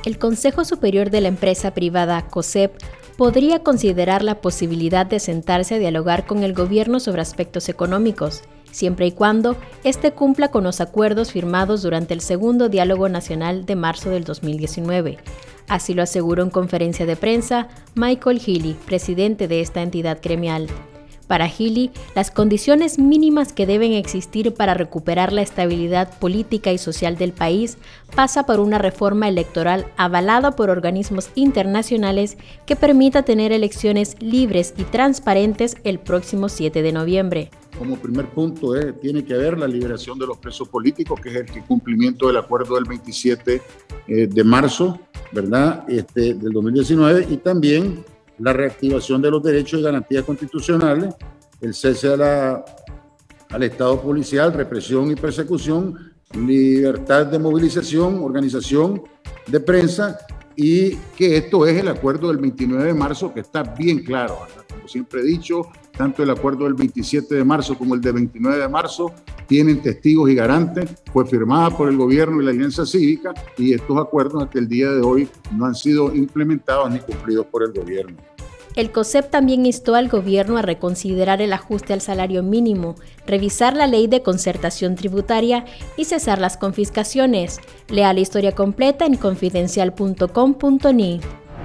El Consejo Superior de la empresa privada COSEP podría considerar la posibilidad de sentarse a dialogar con el gobierno sobre aspectos económicos, siempre y cuando éste cumpla con los acuerdos firmados durante el segundo Diálogo Nacional de marzo del 2019. Así lo aseguró en conferencia de prensa Michael Healy, presidente de esta entidad gremial. Para Healy, las condiciones mínimas que deben existir para recuperar la estabilidad política y social del país pasa por una reforma electoral avalada por organismos internacionales que permita tener elecciones libres y transparentes el próximo 7 de noviembre. Como primer punto, tiene que haber la liberación de los presos políticos, que es el cumplimiento del acuerdo del 27 de marzo, ¿verdad? Del 2019, y también la reactivación de los derechos y garantías constitucionales, el cese al Estado policial, represión y persecución, libertad de movilización, organización de prensa, y que esto es el acuerdo del 29 de marzo, que está bien claro, ¿verdad? Como siempre he dicho, tanto el acuerdo del 27 de marzo como el del 29 de marzo tienen testigos y garantes, fue firmada por el gobierno y la Alianza Cívica, y estos acuerdos hasta el día de hoy no han sido implementados ni cumplidos por el gobierno. El COSEP también instó al gobierno a reconsiderar el ajuste al salario mínimo, revisar la ley de concertación tributaria y cesar las confiscaciones. Lea la historia completa en confidencial.com.ni.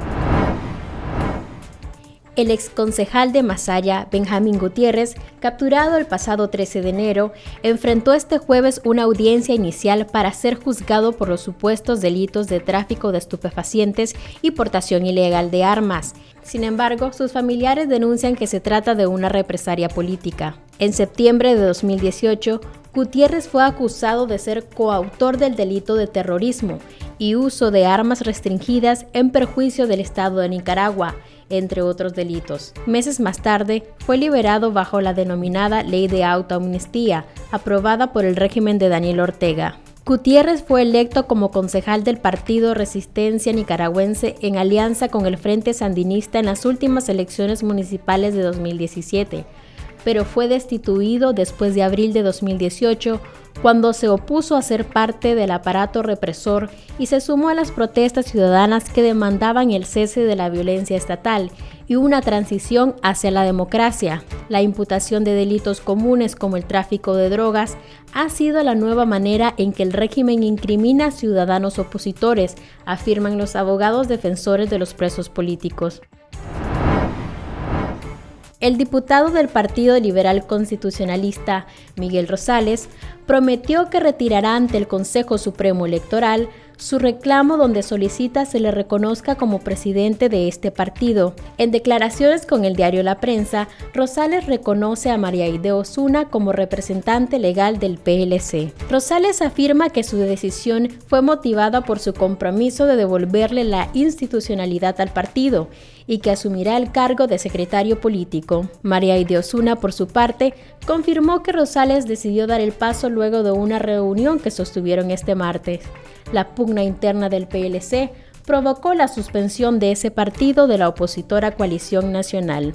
El exconcejal de Masaya, Benjamín Gutiérrez, capturado el pasado 13 de enero, enfrentó este jueves una audiencia inicial para ser juzgado por los supuestos delitos de tráfico de estupefacientes y portación ilegal de armas. Sin embargo, sus familiares denuncian que se trata de una represalia política. En septiembre de 2018, Gutiérrez fue acusado de ser coautor del delito de terrorismo y uso de armas restringidas en perjuicio del Estado de Nicaragua, entre otros delitos. Meses más tarde, fue liberado bajo la denominada Ley de Autoamnistía, aprobada por el régimen de Daniel Ortega. Gutiérrez fue electo como concejal del Partido Resistencia Nicaragüense en alianza con el Frente Sandinista en las últimas elecciones municipales de 2017, pero fue destituido después de abril de 2018, cuando se opuso a ser parte del aparato represor y se sumó a las protestas ciudadanas que demandaban el cese de la violencia estatal y una transición hacia la democracia. La imputación de delitos comunes como el tráfico de drogas ha sido la nueva manera en que el régimen incrimina a ciudadanos opositores, afirman los abogados defensores de los presos políticos. El diputado del Partido Liberal Constitucionalista, Miguel Rosales, prometió que retirará ante el Consejo Supremo Electoral su reclamo donde solicita se le reconozca como presidente de este partido. En declaraciones con el diario La Prensa, Rosales reconoce a María Aide Osuna como representante legal del PLC. Rosales afirma que su decisión fue motivada por su compromiso de devolverle la institucionalidad al partido y que asumirá el cargo de secretario político. María Aide Osuna, por su parte, confirmó que Rosales decidió dar el paso luego de una reunión que sostuvieron este martes. La pugna interna del PLC provocó la suspensión de ese partido de la opositora Coalición Nacional.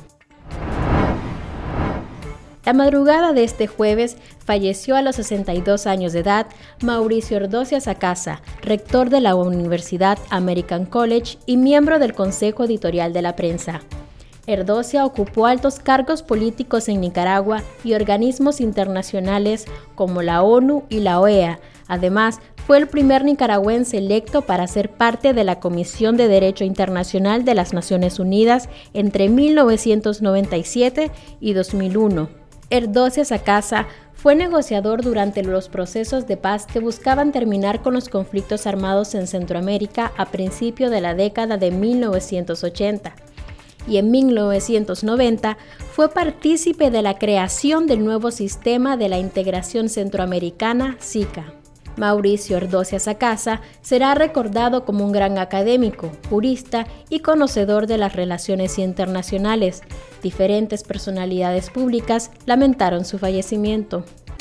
La madrugada de este jueves falleció a los 62 años de edad Mauricio Ordocia Sacasa, rector de la Universidad American College y miembro del Consejo Editorial de la Prensa. Ordocia ocupó altos cargos políticos en Nicaragua y organismos internacionales como la ONU y la OEA. Además, fue el primer nicaragüense electo para ser parte de la Comisión de Derecho Internacional de las Naciones Unidas entre 1997 y 2001. Ordocia Sacasa fue negociador durante los procesos de paz que buscaban terminar con los conflictos armados en Centroamérica a principios de la década de 1980. Y en 1990 fue partícipe de la creación del nuevo sistema de la integración centroamericana, SICA. Mauricio Ordocia Sacasa será recordado como un gran académico, jurista y conocedor de las relaciones internacionales. Diferentes personalidades públicas lamentaron su fallecimiento.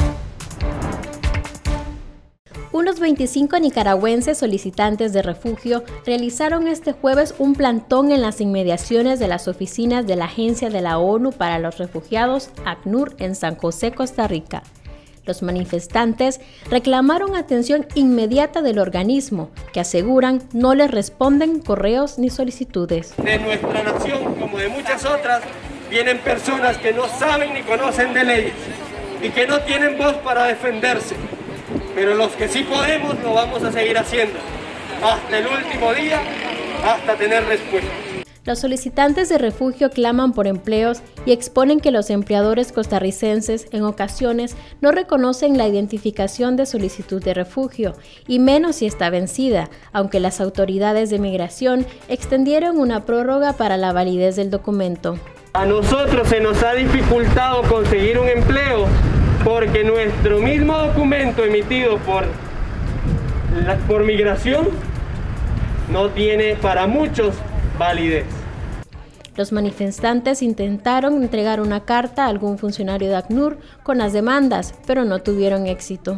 Unos 25 nicaragüenses solicitantes de refugio realizaron este jueves un plantón en las inmediaciones de las oficinas de la Agencia de la ONU para los Refugiados, ACNUR, en San José, Costa Rica. Los manifestantes reclamaron atención inmediata del organismo, que aseguran no les responden correos ni solicitudes. De nuestra nación, como de muchas otras, vienen personas que no saben ni conocen de leyes y que no tienen voz para defenderse. Pero los que sí podemos lo vamos a seguir haciendo hasta el último día, hasta tener respuesta. Los solicitantes de refugio claman por empleos y exponen que los empleadores costarricenses en ocasiones no reconocen la identificación de solicitud de refugio, y menos si está vencida, aunque las autoridades de migración extendieron una prórroga para la validez del documento. A nosotros se nos ha dificultado conseguir un empleo porque nuestro mismo documento emitido por migración no tiene para muchos validez. Los manifestantes intentaron entregar una carta a algún funcionario de ACNUR con las demandas, pero no tuvieron éxito.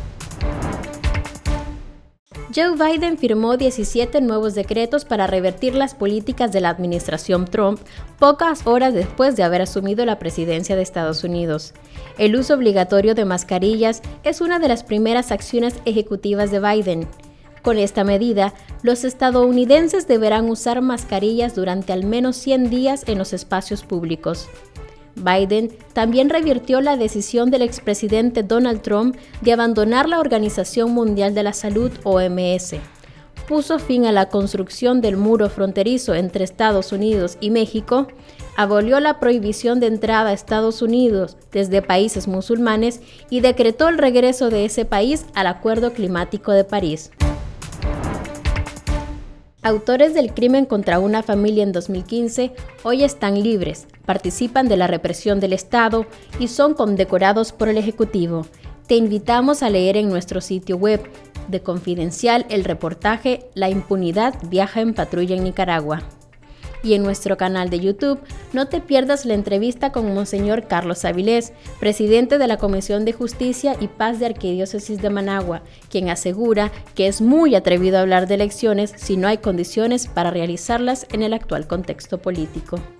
Joe Biden firmó 17 nuevos decretos para revertir las políticas de la administración Trump pocas horas después de haber asumido la presidencia de Estados Unidos. El uso obligatorio de mascarillas es una de las primeras acciones ejecutivas de Biden. Con esta medida, los estadounidenses deberán usar mascarillas durante al menos 100 días en los espacios públicos. Biden también revirtió la decisión del expresidente Donald Trump de abandonar la Organización Mundial de la Salud, OMS. Puso fin a la construcción del muro fronterizo entre Estados Unidos y México, abolió la prohibición de entrada a Estados Unidos desde países musulmanes y decretó el regreso de ese país al Acuerdo Climático de París. Autores del crimen contra una familia en 2015 hoy están libres, participan de la represión del Estado y son condecorados por el Ejecutivo. Te invitamos a leer en nuestro sitio web de Confidencial el reportaje La impunidad viaja en patrulla en Nicaragua. Y en nuestro canal de YouTube, no te pierdas la entrevista con Monseñor Carlos Avilés, presidente de la Comisión de Justicia y Paz de Arquidiócesis de Managua, quien asegura que es muy atrevido a hablar de elecciones si no hay condiciones para realizarlas en el actual contexto político.